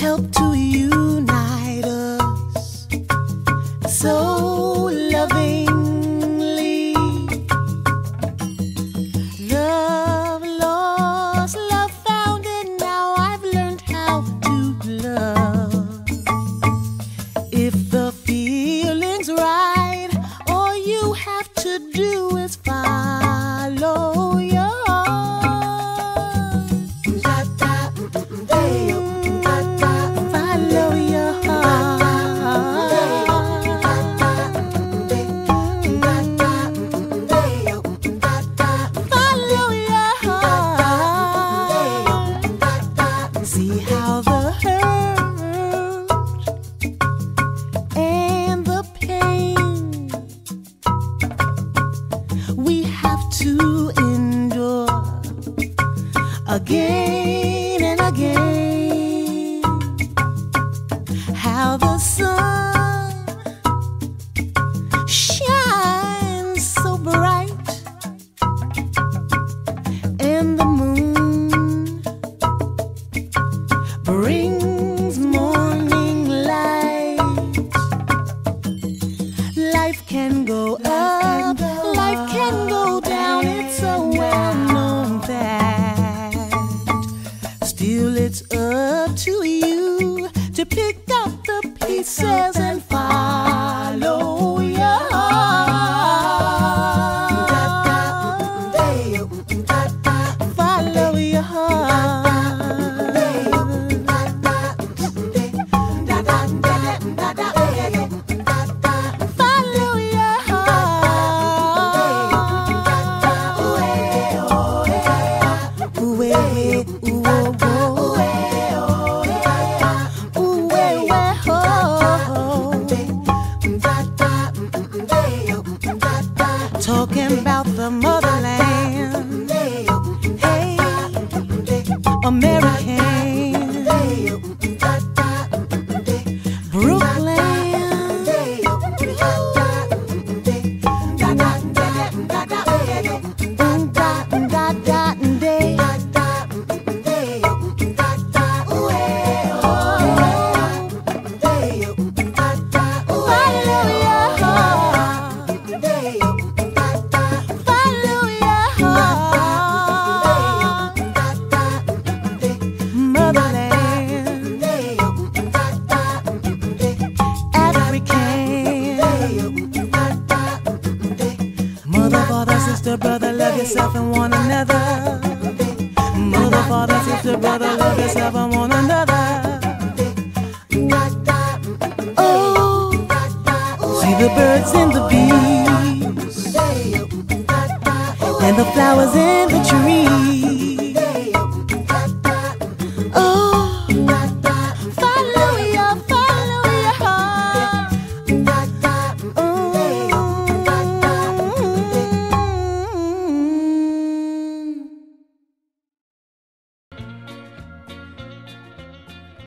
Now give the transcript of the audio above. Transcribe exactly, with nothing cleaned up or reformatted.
help to unite us so lovingly. Love lost, love found, and now I've learned how to love. If the feeling's right, all you have to do is follow your see how the hurt and the pain we have to endure again and again. How the sun shines so bright and the moon brings morning light. Life can go up, life can go down, it's a well-known fact. Still it's up to you to pick up the pieces and follow your heart. Follow your heart. Talking about the motherland, hey, American, Brooklyn, mother, father, sister, brother, love yourself and one another. Mother, father, sister, brother, love yourself and one another. Oh, see the birds and the bees and the flowers and the trees.